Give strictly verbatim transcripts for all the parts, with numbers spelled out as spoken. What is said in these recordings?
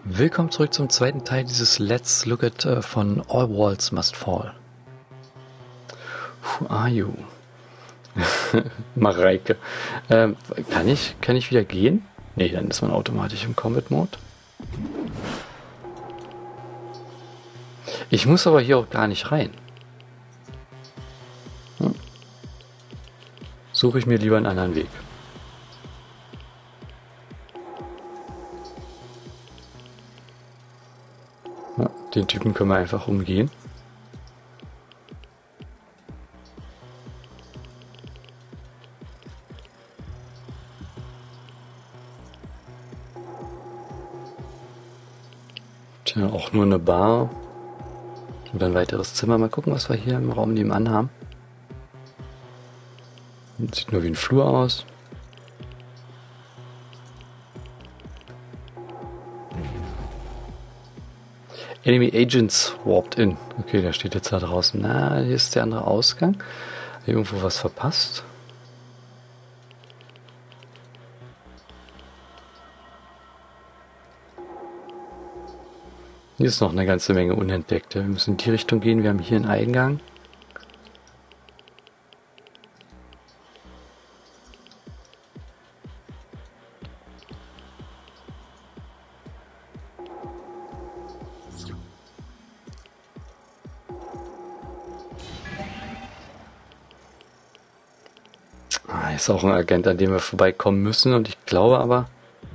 Willkommen zurück zum zweiten Teil dieses Let's Look at uh, von All Walls Must Fall. Who are you? Mareike. Ähm, kann ich, kann ich wieder gehen? Nee, dann ist man automatisch im Combat Mode. Ich muss aber hier auch gar nicht rein. Hm. Suche ich mir lieber einen anderen Weg. Ja, den Typen können wir einfach umgehen. Tja, auch nur eine Bar. Und ein weiteres Zimmer. Mal gucken, was wir hier im Raum nebenan haben. Sieht nur wie ein Flur aus. Enemy Agents warped in. Okay, der steht jetzt da draußen. Na, hier ist der andere Ausgang. Irgendwo was verpasst. Hier ist noch eine ganze Menge Unentdeckte. Wir müssen in die Richtung gehen. Wir haben hier einen Eingang. Ah, ist auch ein Agent, an dem wir vorbeikommen müssen. Und ich glaube aber...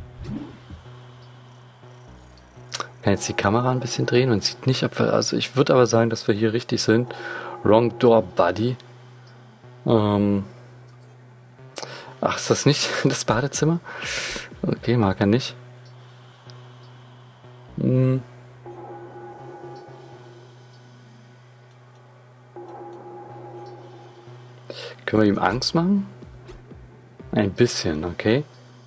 Ich kann jetzt die Kamera ein bisschen drehen und sieht nicht, ob wir... Also ich würde aber sagen, dass wir hier richtig sind. Wrong Door, Buddy. Ähm... Ach, ist das nicht das Badezimmer? Okay, mag er nicht. Hm. Können wir ihm Angst machen? Ein bisschen, okay.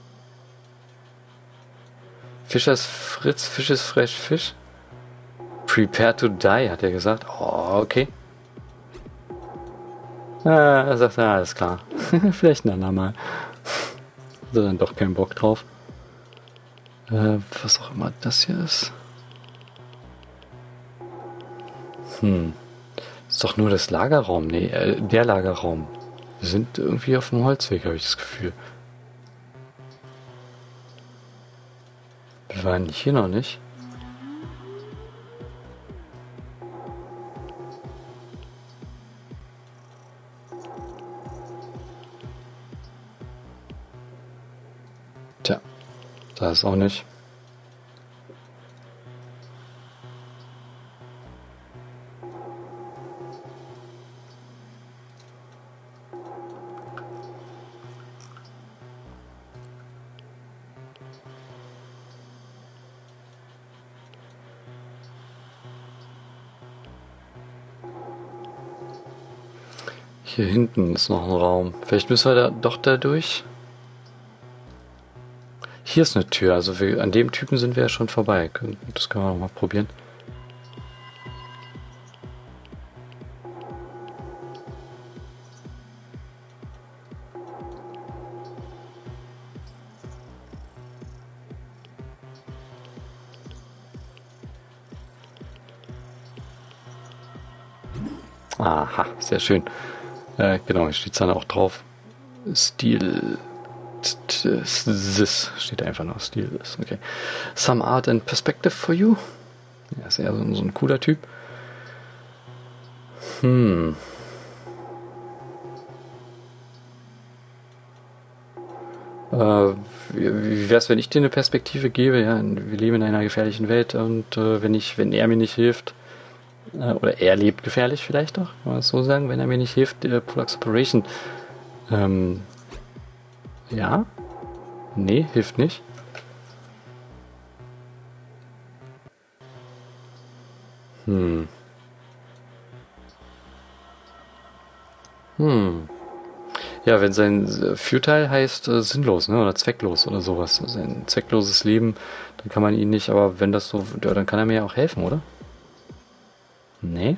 Fischers Fritz, Fisch ist fresh Fisch. Prepare to die, hat er gesagt. Oh, okay. Ah, er sagt, ja, alles klar. Vielleicht ein andermal. Hat er dann doch keinen Bock drauf. Äh, was auch immer das hier ist. Hm. Ist doch nur das Lagerraum. Nee, äh, der Lagerraum. Wir sind irgendwie auf dem Holzweg, habe ich das Gefühl. Wir waren hier noch nicht. Tja, da ist auch nicht. Hier hinten ist noch ein Raum. Vielleicht müssen wir da doch da durch. Hier ist eine Tür. Also wir, an dem Typen sind wir ja schon vorbei. Das können wir noch mal probieren. Aha, sehr schön. Äh, genau, hier steht es dann auch drauf. Stil. This steht einfach noch. Stil this. Okay. Some art and perspective for you. Er ist eher so, so ein cooler Typ. Hm. Äh, wie wäre es, wenn ich dir eine Perspektive gebe? Ja, wir leben in einer gefährlichen Welt und äh, wenn ich, wenn er mir nicht hilft, äh, oder er lebt gefährlich vielleicht auch, kann man das so sagen, wenn er mir nicht hilft, äh, Pollux Operation. Ähm, ja? Nee, hilft nicht. Hm. Hm. Ja, wenn sein äh, Futile heißt äh, sinnlos, ne, oder zwecklos oder sowas. Sein zweckloses Leben, dann kann man ihn nicht, aber wenn das so, ja, dann kann er mir ja auch helfen, oder? Nee?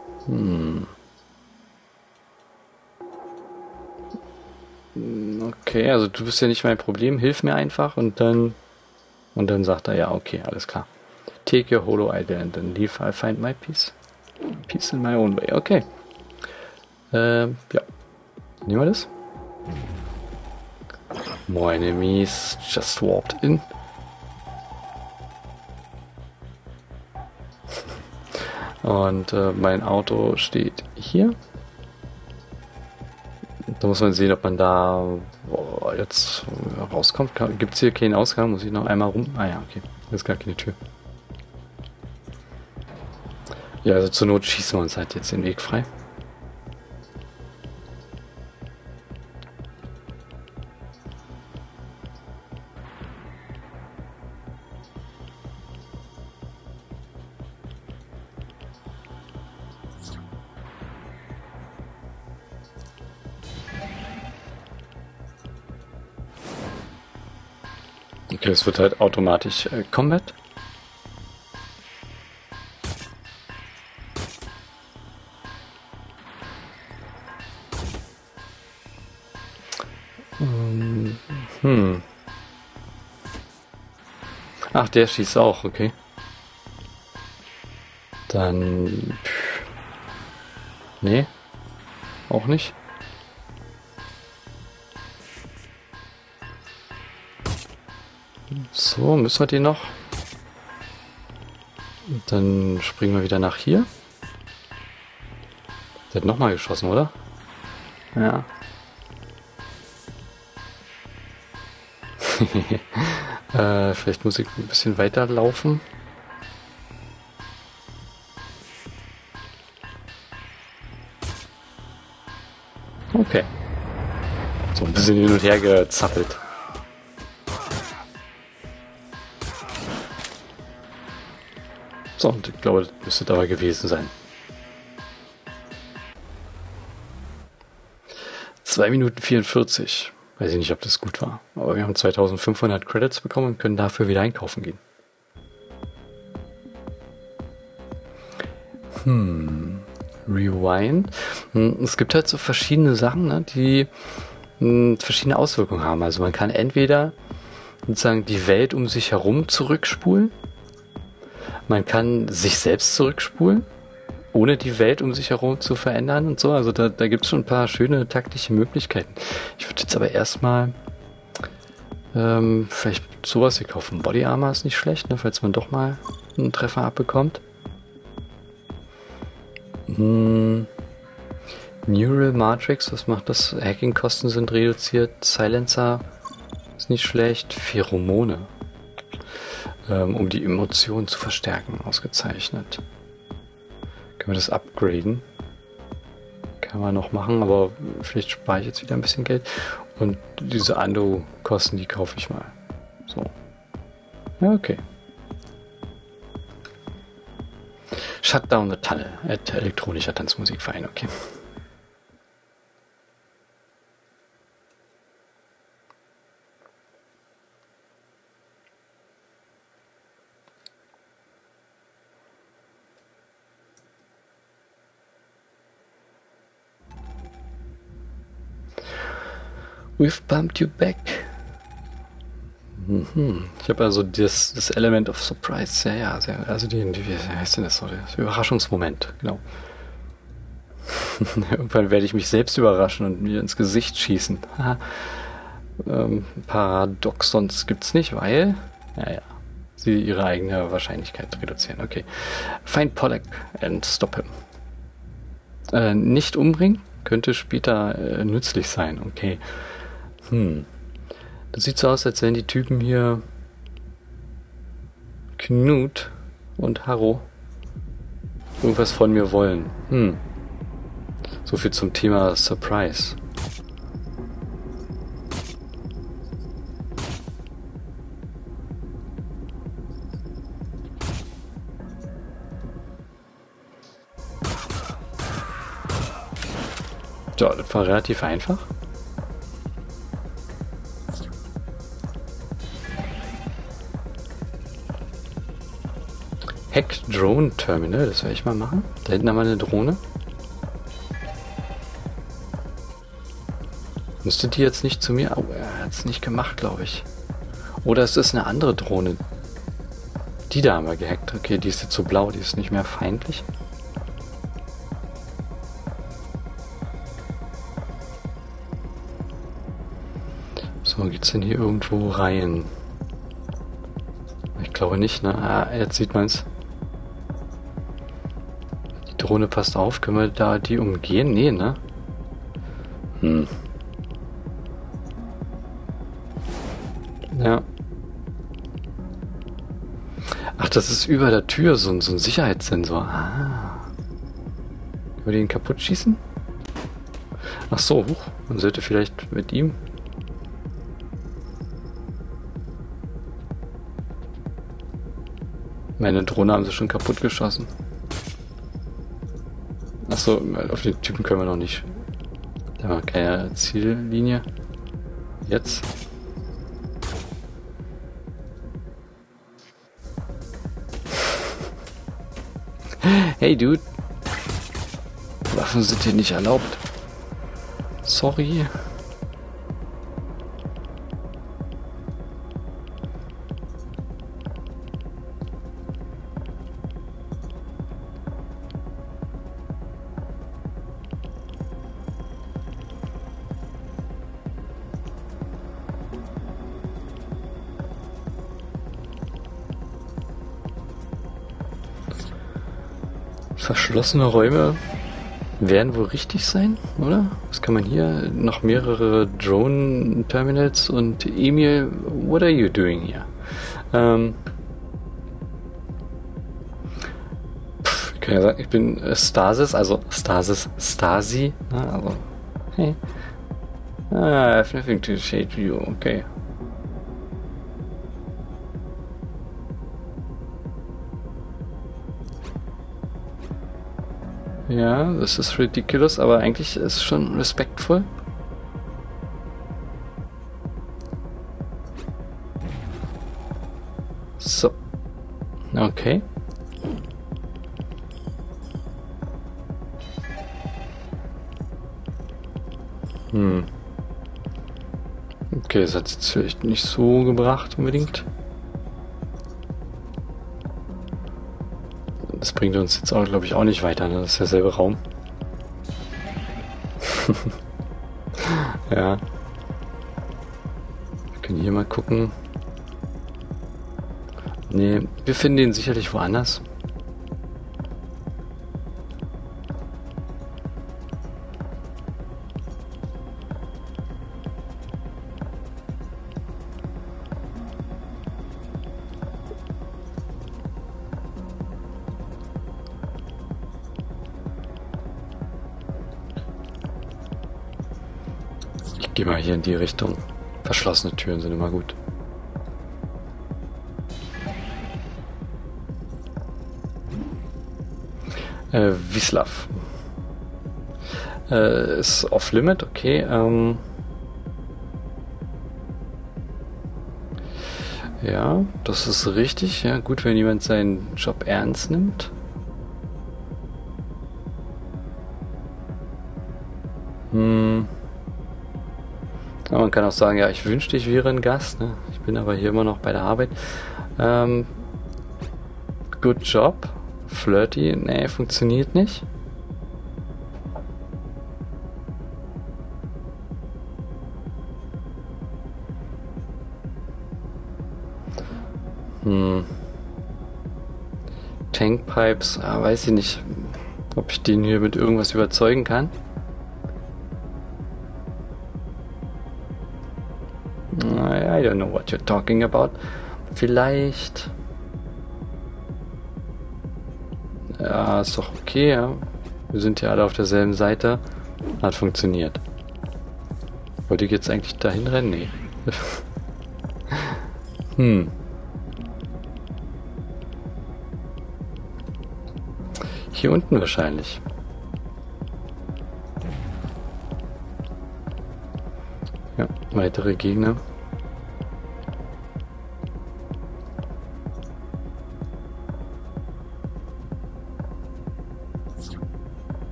Hm. Okay, also du bist ja nicht mein Problem, hilf mir einfach und dann und dann sagt er, ja, okay, alles klar. Take your holo idol and then leave, I'll find my peace. Peace in my own way, okay. Ähm, ja. Nehmen wir das? More enemies just warped in. Und äh, mein Auto steht hier. Da muss man sehen, ob man da oh, jetzt rauskommt. Gibt es hier keinen Ausgang? Muss ich noch einmal rum? Ah ja, okay. Da ist gar keine Tür. Ja, also zur Not schießen wir uns halt jetzt den Weg frei. Okay, es wird halt automatisch äh, Combat. Ähm, hm. Ach, der schießt auch, okay. Dann... Pff. Nee. Auch nicht. So, müssen wir den noch? Dann springen wir wieder nach hier. Der hat nochmal geschossen, oder? Ja. äh, vielleicht muss ich ein bisschen weiter laufen. Okay. So ein bisschen hin und her gezappelt. So, und ich glaube, das müsste dabei gewesen sein. zwei Minuten vierundvierzig. Weiß ich nicht, ob das gut war. Aber wir haben zweitausendfünfhundert Credits bekommen und können dafür wieder einkaufen gehen. Hm. Rewind. Es gibt halt so verschiedene Sachen, ne, die mh, verschiedene Auswirkungen haben. Also man kann entweder sozusagen die Welt um sich herum zurückspulen. Man kann sich selbst zurückspulen, ohne die Welt um sich herum zu verändern und so. Also da, da gibt es schon ein paar schöne taktische Möglichkeiten. Ich würde jetzt aber erstmal ähm, vielleicht sowas hier kaufen. Body Armor ist nicht schlecht, ne, falls man doch mal einen Treffer abbekommt. Hm. Neural Matrix, was macht das? Hacking-Kosten sind reduziert. Silencer ist nicht schlecht. Pheromone. Um die Emotionen zu verstärken, ausgezeichnet. Können wir das upgraden? Kann man noch machen, aber vielleicht spare ich jetzt wieder ein bisschen Geld. Und diese Ando-Kosten, die kaufe ich mal. So. Ja, okay. Shutdown the Tunnel at elektronischer Tanzmusikverein, okay. We've bumped you back. Mhm. Ich habe also das, das Element of Surprise, ja, ja, sehr, also den, wie heißt denn das so, das Überraschungsmoment, genau. Irgendwann werde ich mich selbst überraschen und mir ins Gesicht schießen. ähm, Paradoxons gibt's nicht, weil, ja, ja, sie ihre eigene Wahrscheinlichkeit reduzieren. Okay. Find Pollack and stop him. Äh, nicht umbringen, könnte später äh, nützlich sein, okay. Hm. Das sieht so aus, als wären die Typen hier Knut und Harro irgendwas von mir wollen. Hm. So viel zum Thema Surprise. Ja, das war relativ einfach. Hack Drone Terminal, das werde ich mal machen. Da hinten haben wir eine Drohne. Müsste die jetzt nicht zu mir... Oh, hat es nicht gemacht, glaube ich. Oder es ist eine andere Drohne. Die da haben wir gehackt. Okay, die ist jetzt so blau, die ist nicht mehr feindlich. So, geht's denn hier irgendwo rein? Ich glaube nicht, ne? Ah, jetzt sieht man's. Die Drohne passt auf. Können wir da die umgehen? Nee, ne? Hm. Ja. Ach, das ist über der Tür so, ein- so ein Sicherheitssensor. Ah. Können wir den kaputt schießen? Ach so, huch. Man sollte vielleicht mit ihm... Meine Drohne haben sie schon kaputt geschossen. Achso, auf den Typen können wir noch nicht. Da war keine Ziellinie. Jetzt. Hey Dude. Waffen sind hier nicht erlaubt. Sorry. Verschlossene Räume werden wohl richtig sein, oder? Was kann man hier? Noch mehrere Drone-Terminals und Emil, what are you doing here? Ähm, pff, ich kann ja sagen, ich bin äh, Stasis, also Stasis, Stasi, ne? Also, hey. Ah, I have nothing to say to you, okay. Ja, das ist ridiculous, aber eigentlich ist es schon respektvoll. So. Okay. Hm. Okay, das hat es jetzt vielleicht nicht so gebracht unbedingt. Das bringt uns jetzt auch, glaube ich, auch nicht weiter, ne? Das ist derselbe Raum. Ja. Wir können hier mal gucken. Nee, wir finden den sicherlich woanders. Ich gehe mal hier in die Richtung. Verschlossene Türen sind immer gut. Äh, Wislav. Äh, ist off-limit, okay. Ähm ja, das ist richtig. Ja, gut, wenn jemand seinen Job ernst nimmt. Hm. Aber man kann auch sagen, ja, ich wünschte, ich wäre ein Gast. Ne? Ich bin aber hier immer noch bei der Arbeit. Ähm, good job. Flirty. Nee, funktioniert nicht. Hm. Tankpipes. Ah, weiß ich nicht, ob ich den hier mit irgendwas überzeugen kann. I don't know what you're talking about. Vielleicht. Ja, ist doch okay, ja. Wir sind ja alle auf derselben Seite. Hat funktioniert. Wollte ich jetzt eigentlich dahin rennen? Nee. hm. Hier unten wahrscheinlich. Ja, weitere Gegner.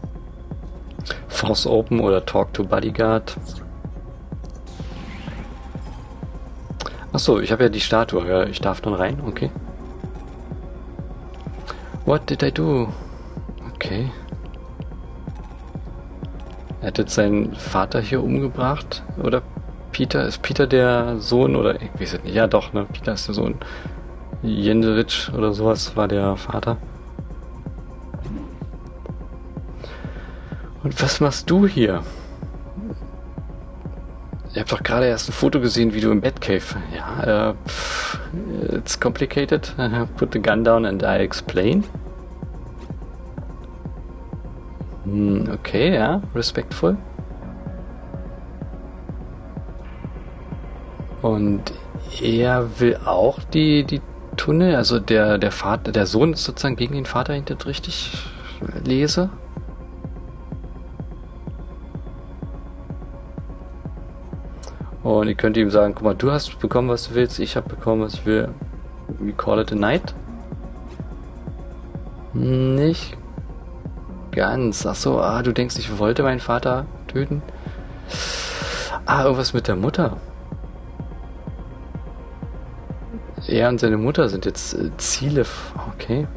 Force Open oder Talk to Bodyguard. Achso, ich habe ja die Statue. Ja, ich darf dann rein, okay. What did I do? Okay. Er hat jetzt seinen Vater hier umgebracht. Oder Peter? Ist Peter der Sohn? Oder ich weiß es nicht. Ja doch, ne? Peter ist der Sohn. Jenderich oder sowas war der Vater. Und was machst du hier? Ihr habt doch gerade erst ein Foto gesehen, wie du im Batcave. Ja, äh, pff, it's complicated. Put the gun down and I explain. Hm, okay, ja, respektvoll. Und er will auch die, die Tunnel, also der, der Vater, der Sohn ist sozusagen gegen den Vater, wenn ich das richtig lese. Und ich könnte ihm sagen, guck mal, du hast bekommen, was du willst, ich habe bekommen, was ich will. We call it a night. Nicht ganz. Ach so, ah, du denkst, ich wollte meinen Vater töten? Ah, irgendwas mit der Mutter. Er und seine Mutter sind jetzt äh, Ziele. Okay.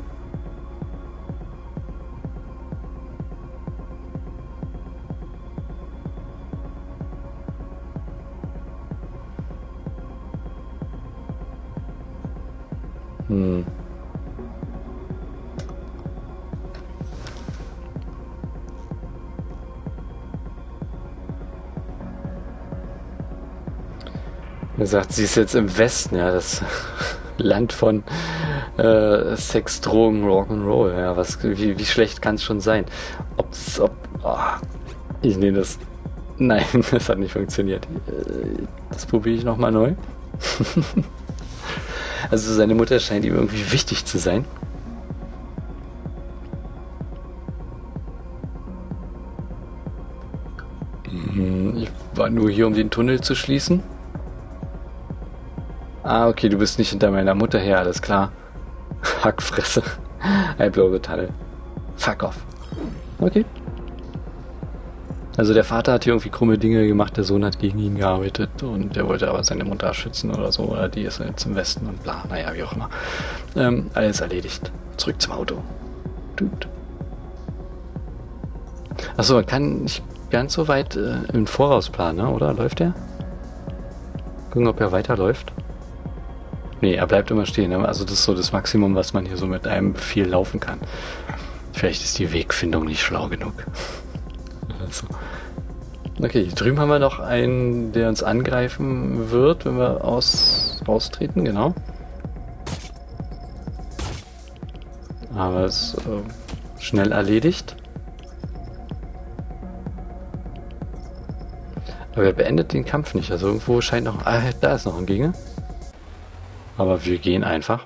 Hm. Er sagt, sie ist jetzt im Westen, ja, das Land von äh, Sex, Drogen, Rock'n'Roll. Ja, was, wie, wie schlecht kann es schon sein? Ob's, ob, oh, ich nehme das. Nein, das hat nicht funktioniert. Das probiere ich nochmal neu. Also seine Mutter scheint ihm irgendwie wichtig zu sein. Ich war nur hier, um den Tunnel zu schließen. Ah, okay, du bist nicht hinter meiner Mutter her, alles klar. Hackfresse. I blow the tunnel. Fuck off. Okay. Also der Vater hat hier irgendwie krumme Dinge gemacht, der Sohn hat gegen ihn gearbeitet und der wollte aber seine Mutter schützen oder so, oder die ist jetzt im Westen und bla, naja, wie auch immer. Ähm, alles erledigt. Zurück zum Auto. Tut. Achso, man kann nicht ganz so weit äh, im Voraus planen, ne? Oder? Läuft der? Gucken, ob er weiterläuft. Nee, er bleibt immer stehen. Ne? Also das ist so das Maximum, was man hier so mit einem Befehl laufen kann. Vielleicht ist die Wegfindung nicht schlau genug. Also. Okay, hier drüben haben wir noch einen, der uns angreifen wird, wenn wir aus, austreten, genau. Aber es ist äh, schnell erledigt. Aber er beendet den Kampf nicht. Also irgendwo scheint noch... Ah, da ist noch ein Gegner. Aber wir gehen einfach.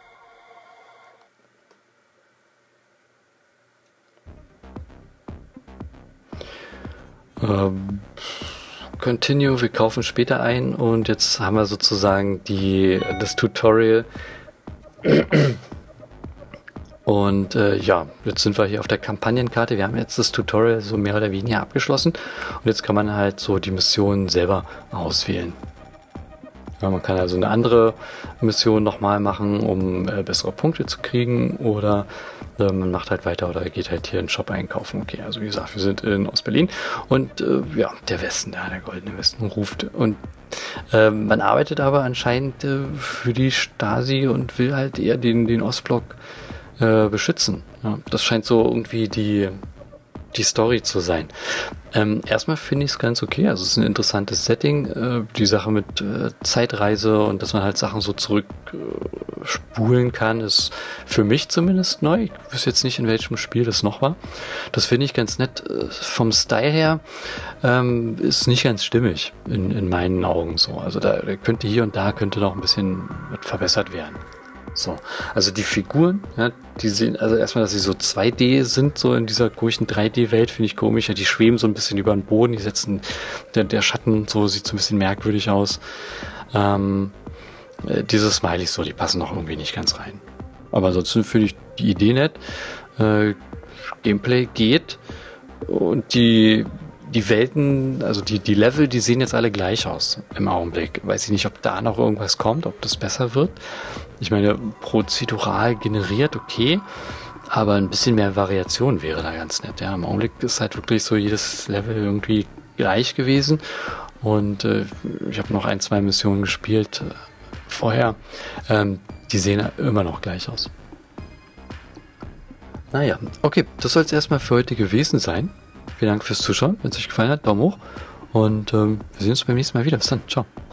Ähm, continue, wir kaufen später ein und jetzt haben wir sozusagen die, das Tutorial. Und äh, ja, jetzt sind wir hier auf der Kampagnenkarte. Wir haben jetzt das Tutorial so mehr oder weniger abgeschlossen. Und jetzt kann man halt so die Missionen selber auswählen. Ja, man kann also eine andere Mission nochmal machen, um äh, bessere Punkte zu kriegen. Oder äh, man macht halt weiter oder geht halt hier in den Shop einkaufen. Okay, also wie gesagt, wir sind in Ostberlin. Und äh, ja, der Westen, da, der goldene Westen ruft. Und äh, man arbeitet aber anscheinend äh, für die Stasi und will halt eher den, den Ostblock äh, beschützen. Ja, das scheint so irgendwie die, die Story zu sein. Ähm, erstmal finde ich es ganz okay. Also es ist ein interessantes Setting. Äh, die Sache mit äh, Zeitreise und dass man halt Sachen so zurückspulen äh, kann, ist für mich zumindest neu. Ich wüsste jetzt nicht, in welchem Spiel das noch war. Das finde ich ganz nett. Äh, vom Style her ähm, ist nicht ganz stimmig in, in meinen Augen so. Also da, da könnte hier und da könnte noch ein bisschen verbessert werden. So, also die Figuren, ja, die sehen, also erstmal, dass sie so zwei D sind, so in dieser komischen drei D-Welt, finde ich komisch. Ja, die schweben so ein bisschen über den Boden, die setzen, der, der Schatten und so sieht so ein bisschen merkwürdig aus. Ähm, äh, diese Smileys so, die passen noch irgendwie nicht ganz rein. Aber ansonsten finde ich die Idee nett. Äh, Gameplay geht und die die Welten, also die, die Level, die sehen jetzt alle gleich aus im Augenblick. Weiß ich nicht, ob da noch irgendwas kommt, ob das besser wird. Ich meine, prozedural generiert, okay, aber ein bisschen mehr Variation wäre da ganz nett. Ja, im Augenblick ist halt wirklich so jedes Level irgendwie gleich gewesen. Und äh, ich habe noch ein, zwei Missionen gespielt äh, vorher. Ähm, die sehen immer noch gleich aus. Naja, okay, das soll es erstmal für heute gewesen sein. Vielen Dank fürs Zuschauen. Wenn es euch gefallen hat, Daumen hoch. Und ähm, wir sehen uns beim nächsten Mal wieder. Bis dann. Ciao.